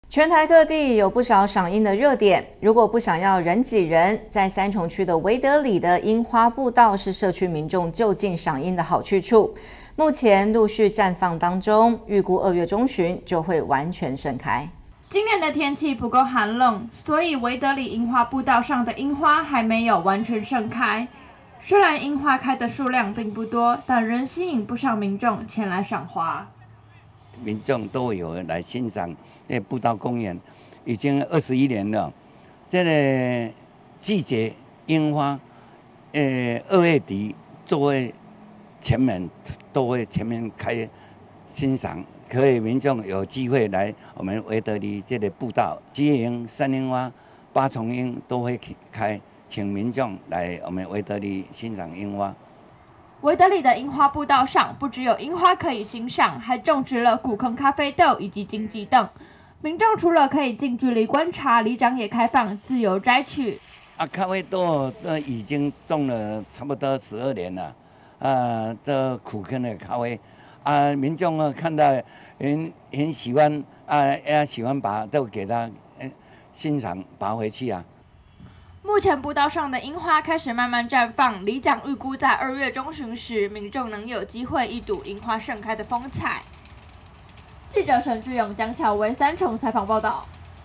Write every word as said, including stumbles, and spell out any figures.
全台各地有不少赏樱的热点，如果不想要人挤人，在三重区的维德里的樱花步道是社区民众就近赏樱的好去处。目前陆续绽放当中，预估二月中旬就会完全盛开。 今年的天气不够寒冷，所以维德里樱花步道上的樱花还没有完全盛开。虽然樱花开的数量并不多，但仍吸引不少民众前来赏花。 民众都有来欣赏那步道公园，已经二十一年了。这个季节樱花，呃，二月底就会全面都会全面开欣赏，可以民众有机会来我们维德里这个步道，七叶樱、山樱花、八重樱都会开，请民众来我们维德里欣赏樱花。 维德里的樱花步道上不只有樱花可以欣赏，还种植了古坑咖啡豆以及荆棘等。民众除了可以近距离观察，里长也开放自由摘取。 啊，咖啡豆都已经种了差不多十二年了，啊，这古坑的咖啡，啊，民众啊看到很很喜欢，啊，也喜欢把都给他欣赏，拔回去啊。 目前步道上的樱花开始慢慢绽放，里长预估在二月中旬时，民众能有机会一睹樱花盛开的风采。记者沈志勇、江巧薇三重采访报道。